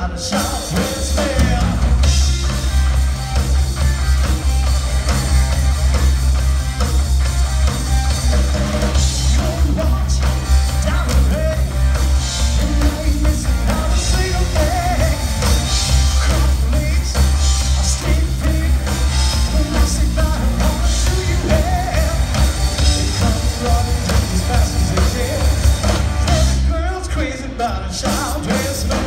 about a Southwest man. Going watch down the bay, and now you're missing out a single day. Cornflakes are steak pig, when I say bye, how much do you have? They come running just as fast as they can. Every girl's crazy about a Southwest man.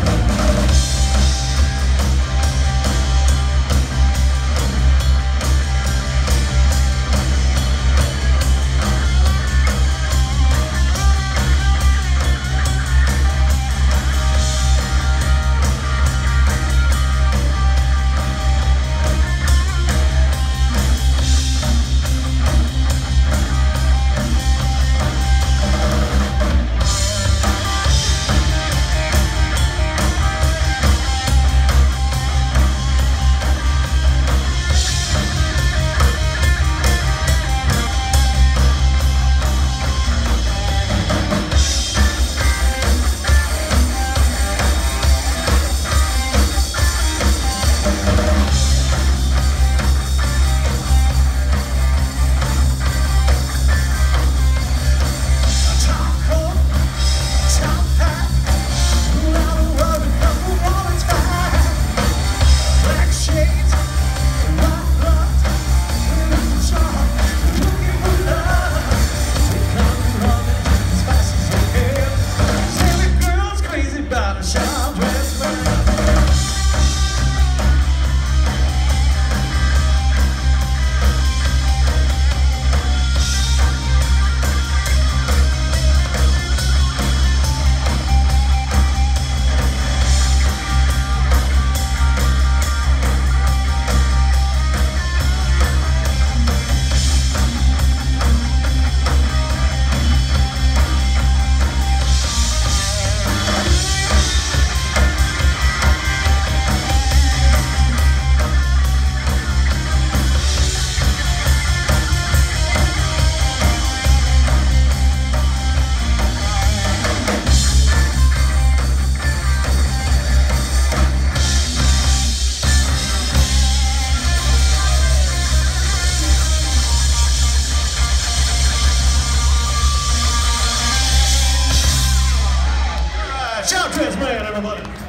Southwest man, everybody.